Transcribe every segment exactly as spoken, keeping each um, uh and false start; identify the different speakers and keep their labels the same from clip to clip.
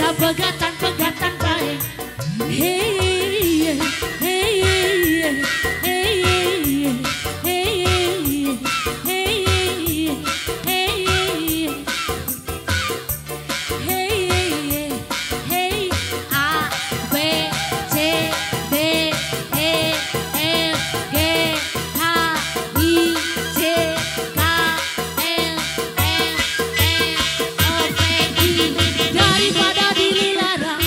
Speaker 1: pegatan-pegatan baik. Hey, hey, hey, hey, hey, hey, hey, hey, hey, A, B, C, D, E, F, G, H, I, J, K, L, M, N, O, P, I. Daripada dilarang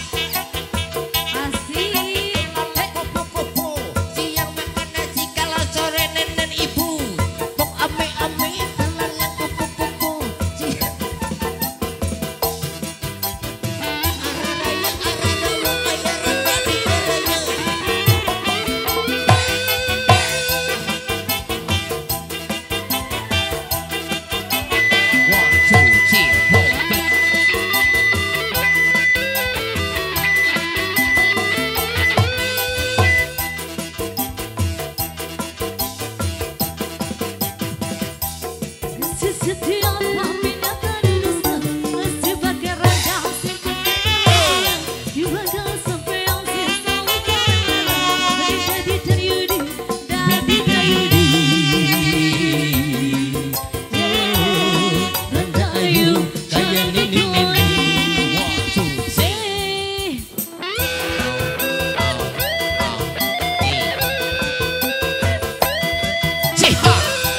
Speaker 1: asik.
Speaker 2: Kupu-kupu siang makan nasi kalau sore nenen ibu. Pok ame-ame belalak kupu-kupu siang. Araraya araraya ayaranda dikeraya. One, two, three, four,
Speaker 1: Setiap hatinya terdusta, mesti pakai ragam sempurna. Di belakang sampai yang sisa luka. Dari dayudi, dari dayudi. Rendayu, kayak nini nini.
Speaker 2: one, two, three. Ciha.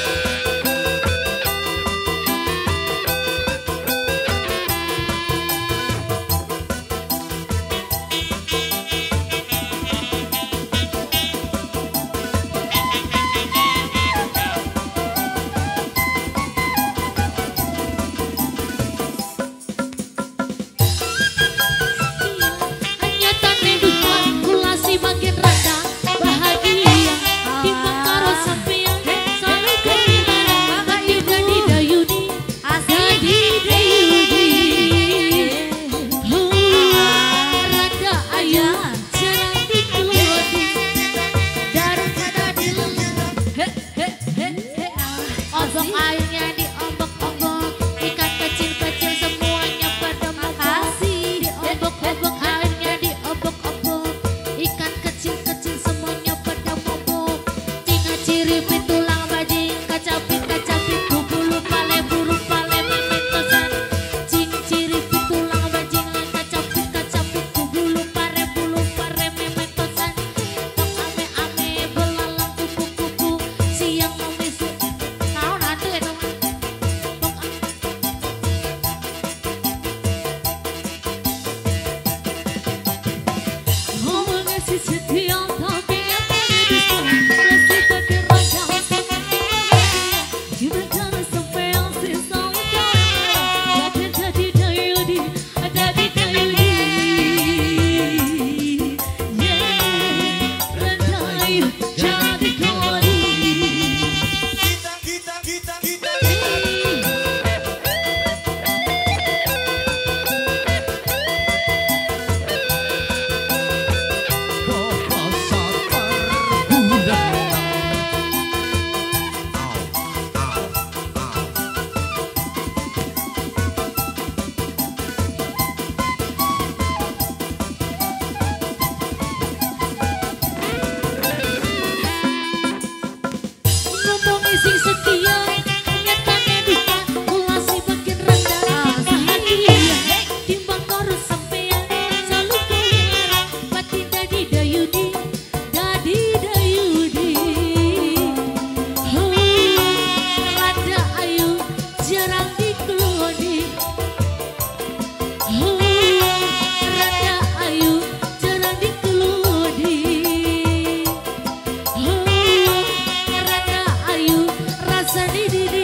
Speaker 1: Hanya tanda duka, kulasi makin rendah. Bahagia, timbang karo sampean selalu gembira. Dayudi, dayudi, dayudi. Rada ayah, jarang dikelodi. Daripada dilarang. He, he, he, he. Ombak airnya diombak-ombak, ikan kecil-kecil semuanya pada makasih. Diombak-ombak airnya diombak-ombak, ikan kecil-kecil semuanya pada mabuk. Tinggal ciripit tulang bajing, kacapit-kacapit bulu pale bulu pale mimitosan. Cing ciripit tulang bajing, kacapit-kacapit bulu pare bulu pare mimitosan. Tok ame-ame belalang kupu-kupu, siang mau besok. Naon atuh eta mah? Tok ngomongnya si setiap tapi yang terdusta, mesti pakai ragam sempurna. Di belakang sampai yang sisa luka. Jadi jadi dayudi, jadi dayudi. Yeah, rendayu jadi kodi.
Speaker 3: Kita, kita, kita,
Speaker 1: Ngomongin sing setia, nyatanya duka, kulasi makin rendah. Bahagia, timbang karo sampean selalu gembira. Batin dadi dayudi, dadi dayudi. Oh, rada ayu, jarang dikelodi. Oh, rada ayu, jarang dikelodi. Oh, rada ayu, rasa di di di.